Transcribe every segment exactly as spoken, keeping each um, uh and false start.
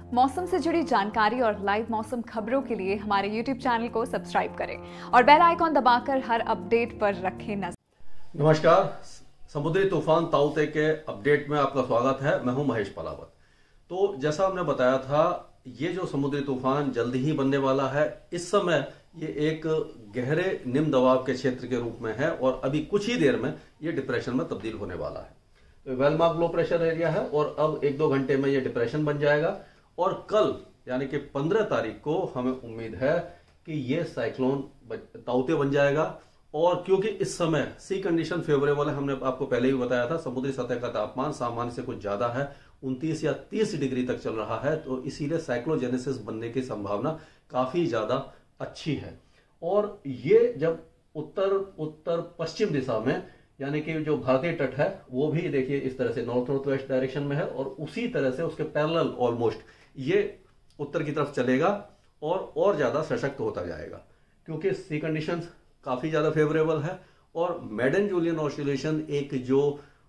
मौसम से जुड़ी जानकारी और लाइव मौसम खबरों के लिए हमारे यूट्यूब चैनल को सब्सक्राइब करें और बेल आइकॉन दबाकर हर अपडेट पर रखें नजर। नमस्कार, समुद्री तूफान ताउते के अपडेट में आपका स्वागत है। मैं हूं महेश पलावत। तो जैसा हमने बताया था, ये जो समुद्री तूफान जल्दी ही बनने वाला है। इस समय ये एक गहरे निम्न दबाव के क्षेत्र के रूप में है और अभी कुछ ही देर में ये डिप्रेशन में तब्दील होने वाला है। तो well mark low pressure area है और अब एक दो घंटे में ये डिप्रेशन बन जाएगा और कल यानी कि पंद्रह तारीख को हमें उम्मीद है कि ये साइक्लोन ताउते बन जाएगा। और क्योंकि इस समय सी कंडीशन फेवरेबल है, हमने आपको पहले ही बताया था, समुद्री सतह का तापमान सामान्य से कुछ ज्यादा है, उनतीस या तीस डिग्री तक चल रहा है, तो इसीलिए साइक्लोजेनेसिस बनने की संभावना काफी ज्यादा अच्छी है। और ये जब उत्तर उत्तर पश्चिम दिशा में यानी कि जो भारतीय तट है वो भी देखिए इस तरह से नॉर्थ नॉर्थ वेस्ट डायरेक्शन में है और उसी तरह से उसके पैरेलल ऑलमोस्ट ये उत्तर की तरफ चलेगा और और ज्यादा सशक्त होता जाएगा क्योंकि सी कंडीशंस काफी ज्यादा फेवरेबल है। और मेडन जूलियन ऑसिलेशन एक जो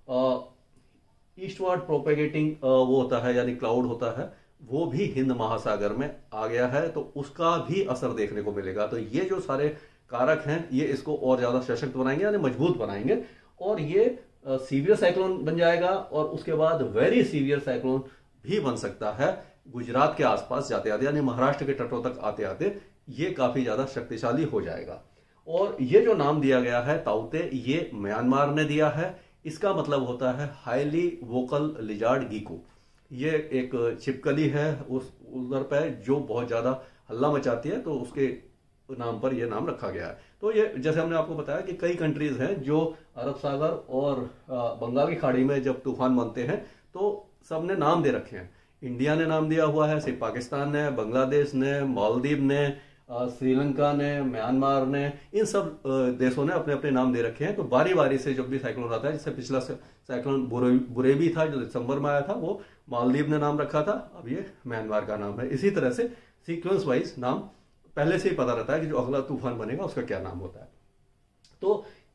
ईस्टवर्ड प्रोपेगेटिंग वो होता है यानी क्लाउड होता है, वो भी हिंद महासागर में आ गया है, तो उसका भी असर देखने को मिलेगा। तो ये जो सारे कारक हैं ये इसको और ज्यादा सशक्त बनाएंगे यानी मजबूत बनाएंगे और ये सीवियर साइक्लोन बन जाएगा और उसके बाद वेरी सीवियर साइक्लोन भी बन सकता है गुजरात के आसपास जाते आते यानी महाराष्ट्र के तटों तक आते आते ये काफी ज्यादा शक्तिशाली हो जाएगा। और ये जो नाम दिया गया है ताउते, ये म्यांमार ने दिया है। इसका मतलब होता है हाईली वोकल लिजार्ड गीको। ये एक छिपकली है उस उधर पे जो बहुत ज्यादा हल्ला मचाती है, तो उसके नाम पर यह नाम रखा गया है। तो ये जैसे हमने आपको बताया कि कई कंट्रीज हैं जो अरब सागर और बंगाल की खाड़ी में जब तूफान बनते हैं तो सबने नाम दे रखे हैं। इंडिया ने नाम दिया हुआ है, सिर्फ पाकिस्तान ने, बांग्लादेश ने, मालदीव ने, श्रीलंका ने, म्यांमार ने, इन सब देशों ने अपने अपने नाम दे रखे हैं। तो बारी बारी से जब भी साइक्लोन आता है, जैसे पिछला साइक्लोन बुरेवी था जो दिसंबर में आया था, वो मालदीव ने नाम रखा था, अब ये म्यांमार का नाम है। इसी तरह से सीक्वेंस वाइज नाम पहले से ही पता रहता है कि जो अगला तूफान बनेगा उसका क्या नाम होता है। तो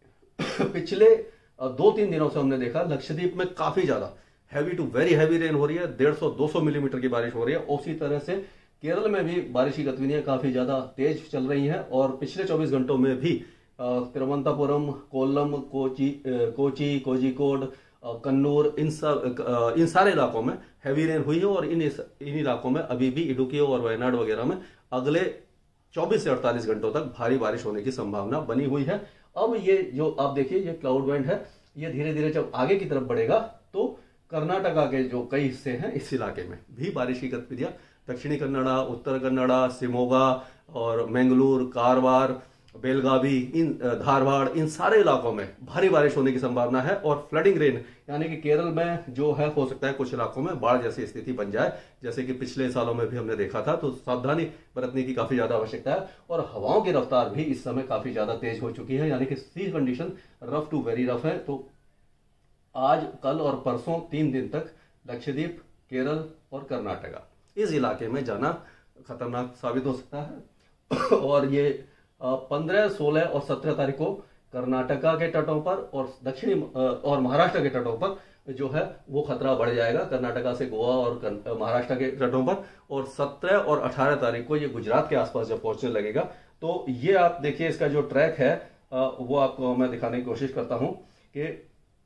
पिछले दो तीन दिनों से हमने देखा लक्षद्वीप में काफी ज्यादा heavy to very heavy rain हो रही है, डेढ़ सौ दो सौ मिलीमीटर की बारिश हो रही है। उसी तरह से केरल में भी बारिश की गतिविधियां काफी ज्यादा तेज चल रही हैं और पिछले चौबीस घंटों में भी तिरुवनंतपुरम, कोल्लम, कोची कोची कोझिकोड, कन्नूर, इन सब इन सारे इलाकों में हैवी रेन हुई है और इन इन इलाकों में अभी भी इडुक्की और वायनाड वगैरह में अगले चौबीस से अड़तालीस घंटों तक भारी बारिश होने की संभावना बनी हुई है। अब ये जो आप देखिए ये क्लाउड बैंड है, ये धीरे धीरे जब आगे की तरफ बढ़ेगा तो कर्नाटका के जो कई हिस्से हैं इस इलाके में भी बारिश की गतिविधियां, दक्षिणी कन्नड़ा, उत्तर कन्नड़ा, शिमोगा और मैंगलोर, कारवार, बेलगावी, इन धारवाड़, इन सारे इलाकों में भारी बारिश होने की संभावना है। और फ्लडिंग रेन यानी कि केरल में जो है हो सकता है कुछ इलाकों में बाढ़ जैसी स्थिति बन जाए, जैसे कि पिछले सालों में भी हमने देखा था। तो सावधानी बरतने की काफी ज्यादा आवश्यकता है और हवाओं की रफ्तार भी इस समय काफी ज्यादा तेज हो चुकी है, यानी कि sea condition rough to very rough है। तो आज, कल और परसों तीन दिन तक लक्षद्वीप, केरल और कर्नाटका इस इलाके में जाना खतरनाक साबित हो सकता है। और ये पंद्रह, सोलह और सत्रह तारीख को कर्नाटका के तटों पर और दक्षिणी और महाराष्ट्र के तटों पर जो है वो खतरा बढ़ जाएगा, कर्नाटका से गोवा और महाराष्ट्र के तटों पर। और सत्रह और अठारह तारीख को ये गुजरात के आसपास जब पहुंचने लगेगा तो ये आप देखिए इसका जो ट्रैक है वो आपको मैं दिखाने की कोशिश करता हूं कि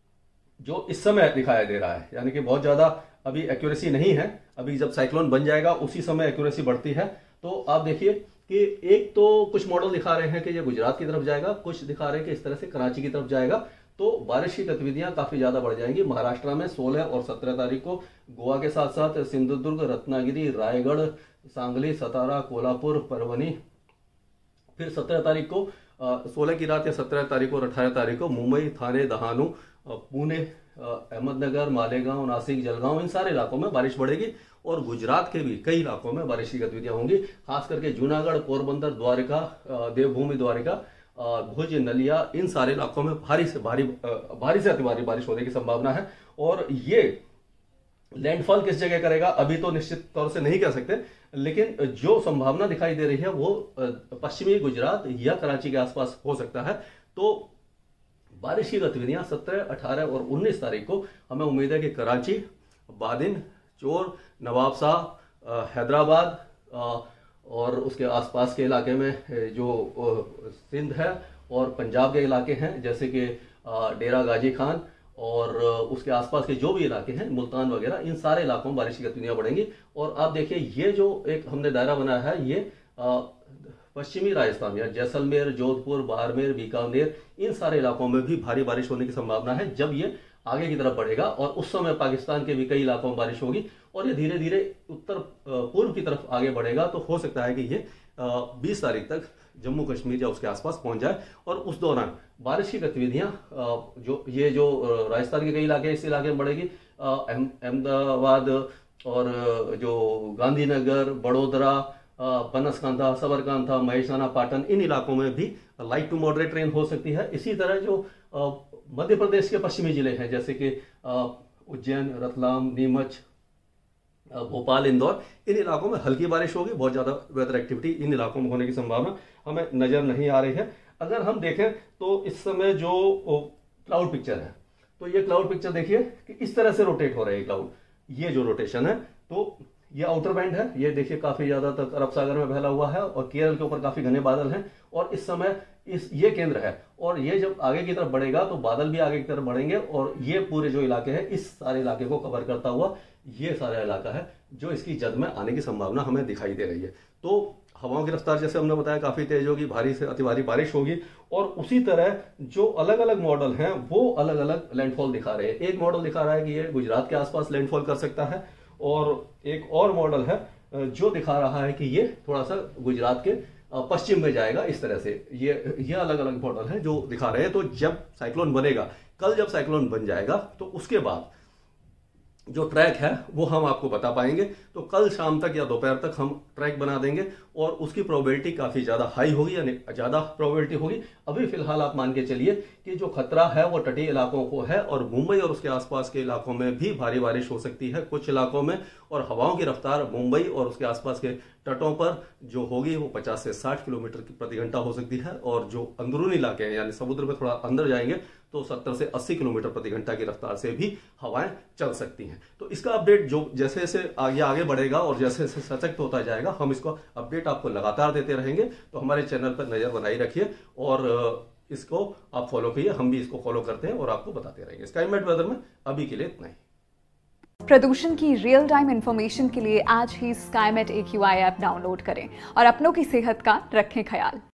जो इस समय दिखाई दे रहा है, यानी कि बहुत ज्यादा अभी एक्यूरेसी नहीं है। अभी जब साइक्लोन बन जाएगा उसी समय एक्यूरेसी बढ़ती है। तो आप देखिए कि एक तो कुछ मॉडल दिखा रहे हैं कि ये गुजरात की तरफ जाएगा, कुछ दिखा रहे हैं कि इस तरह से कराची की तरफ जाएगा। तो बारिश की गतिविधियां काफी ज्यादा बढ़ जाएंगी महाराष्ट्र में सोलह और सत्रह तारीख को, गोवा के साथ साथ सिंधुदुर्ग, रत्नागिरी, रायगढ़, सांगली, सतारा, कोल्हापुर, परभनी। फिर सत्रह तारीख को, सोलह की रात या सत्रह तारीख को और अठारह तारीख को मुंबई, थाने, दहानू, पुणे, अहमदनगर, मालेगांव, नासिक, जलगांव, इन सारे इलाकों में बारिश बढ़ेगी। और गुजरात के भी कई इलाकों में बारिश की गतिविधियां होंगी, खास करके जूनागढ़, पोरबंदर, द्वारका, देवभूमि द्वारका, भुज, नलिया, इन सारे इलाकों में भारी से भारी भारी से अति भारी बारिश होने की संभावना है। और ये लैंडफॉल किस जगह करेगा अभी तो निश्चित तौर से नहीं कह सकते, लेकिन जो संभावना दिखाई दे रही है वो पश्चिमी गुजरात या कराची के आसपास हो सकता है। तो बारिश की गतिविधियां सत्रह, अठारह और उन्नीस तारीख को हमें उम्मीद है कि कराची, बादिन, चोर, नवाबशाह, हैदराबाद और उसके आसपास के इलाके में जो सिंध है और पंजाब के इलाके हैं, जैसे कि डेरा गाजी खान और उसके आसपास के जो भी इलाके हैं, मुल्तान वगैरह, इन सारे इलाकों में बारिश की गतिविधियां बढ़ेंगी। और आप देखिए, ये जो एक हमने दायरा बनाया है, ये पश्चिमी राजस्थान या जैसलमेर, जोधपुर, बाड़मेर, बीकानेर, इन सारे इलाकों में भी भारी बारिश होने की संभावना है जब ये आगे की तरफ बढ़ेगा। और उस समय पाकिस्तान के भी कई इलाकों में बारिश होगी और ये धीरे धीरे उत्तर पूर्व की तरफ आगे बढ़ेगा। तो हो सकता है कि ये बीस तारीख तक जम्मू कश्मीर या उसके आसपास पहुंच जाए और उस दौरान बारिश की गतिविधियां जो ये जो राजस्थान के कई इलाके इस इलाके में बढ़ेगी, अहमदाबाद और जो गांधीनगर, बड़ोदरा, बनसकांठा, सबरकांठा, महेसाना, पाटन, इन इलाकों में भी लाइट टू मॉडरेट रेन हो सकती है। इसी तरह जो मध्य प्रदेश के पश्चिमी जिले हैं, जैसे कि उज्जैन, रतलाम, नीमच, भोपाल, इंदौर, इन इलाकों में हल्की बारिश होगी। बहुत ज्यादा वेदर एक्टिविटी इन इलाकों में होने की संभावना हमें नजर नहीं आ रही है। अगर हम देखें तो इस समय जो क्लाउड पिक्चर है, तो ये क्लाउड पिक्चर देखिए कि इस तरह से रोटेट हो रहे हैं क्लाउड। ये जो रोटेशन है, तो ये आउटर बैंड है, ये देखिए काफी ज्यादा तक अरब सागर में फैला हुआ है और केरल के ऊपर काफी घने बादल हैं। और इस समय इस ये केंद्र है और ये जब आगे की तरफ बढ़ेगा तो बादल भी आगे की तरफ बढ़ेंगे और ये पूरे जो इलाके हैं, इस सारे इलाके को कवर करता हुआ ये सारा इलाका है जो इसकी जद में आने की संभावना हमें दिखाई दे रही है। तो हवाओं की रफ्तार जैसे हमने बताया काफी तेज होगी, भारी से अति भारी बारिश होगी। और उसी तरह जो अलग अलग मॉडल हैं वो अलग अलग लैंडफॉल दिखा रहे हैं। एक मॉडल दिखा रहा है कि ये गुजरात के आसपास लैंडफॉल कर सकता है और एक और मॉडल है जो दिखा रहा है कि ये थोड़ा सा गुजरात के पश्चिम में जाएगा। इस तरह से ये ये अलग अलग मॉडल है जो दिखा रहे हैं। तो जब साइक्लोन बनेगा, कल जब साइक्लोन बन जाएगा, तो उसके बाद जो ट्रैक है वो हम आपको बता पाएंगे। तो कल शाम तक या दोपहर तक हम ट्रैक बना देंगे और उसकी प्रोबेबिलिटी काफी ज्यादा हाई होगी, यानी ज्यादा प्रोबेबिलिटी होगी। अभी फिलहाल आप मान के चलिए कि जो खतरा है वो तटीय इलाकों को है और मुंबई और उसके आसपास के इलाकों में भी भारी बारिश हो सकती है कुछ इलाकों में। और हवाओं की रफ्तार मुंबई और उसके आसपास के तटों पर जो होगी वो पचास से साठ किलोमीटर प्रति घंटा हो सकती है और जो अंदरूनी इलाके हैं यानी समुद्र में थोड़ा अंदर जाएंगे तो सत्तर से अस्सी किलोमीटर प्रति घंटा की रफ्तार से भी हवाएं चल सकती हैं। तो इसका अपडेट जो जैसे जैसे आगे आगे बढ़ेगा और जैसे जैसे सशक्त होता जाएगा, हम इसको अपडेट आपको लगातार देते रहेंगे। तो हमारे चैनल पर नजर बनाई रखिए और इसको आप फॉलो कीजिए, हम भी इसको फॉलो करते हैं और आपको बताते रहेंगे। स्काईमेट वेदर में अभी के लिए इतना ही। प्रदूषण की रियल टाइम इंफॉर्मेशन के लिए आज ही Skymet A Q I app download करें और अपनों की सेहत का रखें ख्याल।